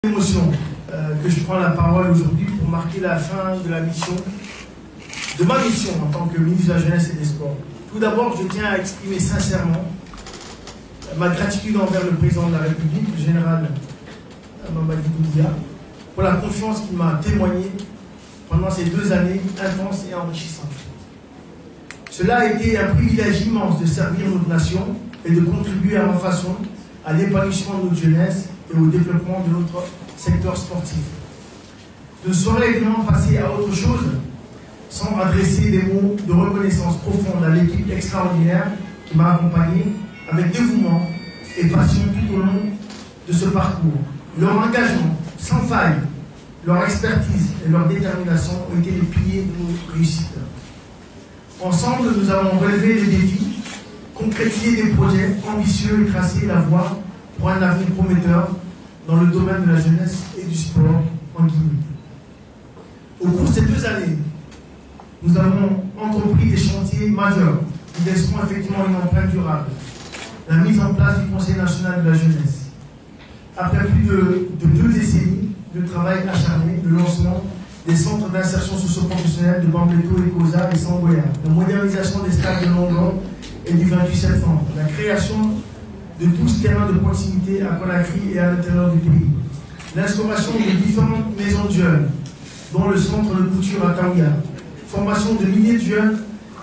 Émotion que je prends la parole aujourd'hui pour marquer la fin de la mission, de ma mission en tant que ministre de la Jeunesse et des Sports. Tout d'abord, je tiens à exprimer sincèrement ma gratitude envers le président de la République, le général Mamadi Doumbouya, pour la confiance qu'il m'a témoignée pendant ces 2 années intenses et enrichissantes. Cela a été un privilège immense de servir notre nation et de contribuer à ma façon à l'épanouissement de notre jeunesse et au développement de notre secteur sportif. Je ne saurais évidemment passer à autre chose sans adresser des mots de reconnaissance profonde à l'équipe extraordinaire qui m'a accompagné avec dévouement et passion tout au long de ce parcours. Leur engagement sans faille, leur expertise et leur détermination ont été les piliers de nos réussites. Ensemble, nous avons relevé les défis, concrétisé des projets ambitieux et tracé la voie pour un avenir prometteur dans le domaine de la jeunesse et du sport en Guinée. Au cours de ces 2 années, nous avons entrepris des chantiers majeurs qui laisseront effectivement une empreinte durable. La mise en place du Conseil national de la jeunesse. Après plus de 2 décennies de travail acharné, le lancement des centres d'insertion socio-professionnelle de Bambleto et Koza et Sangoya, la modernisation des stades de Londres et du 28 septembre, la création de 12 terrains de proximité à Conakry et à l'intérieur du pays, l'instauration de différentes maisons de jeunes, dont le centre de couture à Taouya, formation de milliers de jeunes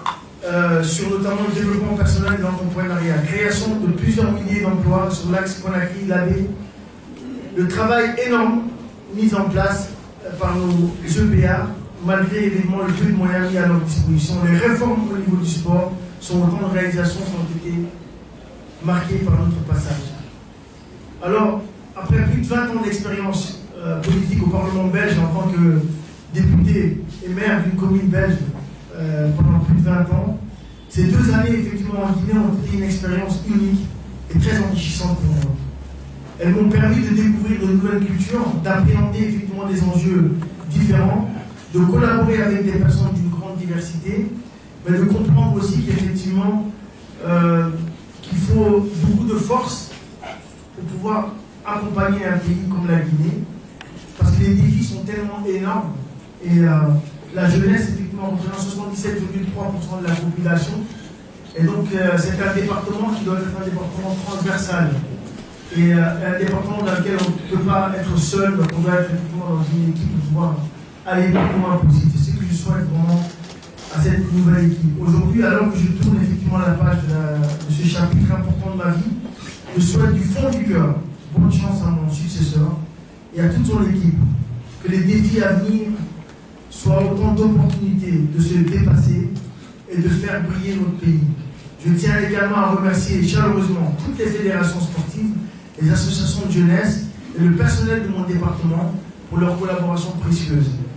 sur notamment le développement personnel et l'entrepreneuriat, création de plusieurs milliers d'emplois sur l'axe Conakry-Labé, le travail énorme mis en place par nos EPA, malgré évidemment le peu de moyens mis à leur disposition. Les réformes au niveau du sport sont autant de réalisations qui ont été marquées par notre passage. Alors, après plus de 20 ans d'expérience politique au Parlement belge en tant que député et maire d'une commune belge pendant plus de 20 ans, ces 2 années effectivement en Guinée ont été une expérience unique et très enrichissante pour moi. Elles m'ont permis de découvrir de nouvelles cultures, d'appréhender effectivement des enjeux différents, de collaborer avec des personnes d'une grande diversité, mais de comprendre aussi qu'effectivement qu'il faut beaucoup de force pour pouvoir accompagner un pays comme la Guinée, parce que les défis sont tellement énormes et la jeunesse effectivement représente 77,3% de la population, et donc c'est un département qui doit être un département transversal. Et un département dans lequel on ne peut pas être seul, donc on doit être effectivement dans une équipe pour pouvoir aller le plus loin possible. C'est ce que je souhaite vraiment à cette nouvelle équipe. Aujourd'hui, alors que je tourne effectivement la page de ce chapitre important de ma vie, je souhaite du fond du cœur bonne chance à mon successeur et à toute son équipe, que les défis à venir soient autant d'opportunités de se dépasser et de faire briller notre pays. Je tiens également à remercier chaleureusement toutes les fédérations sportives, les associations de jeunesse et le personnel de mon département pour leur collaboration précieuse.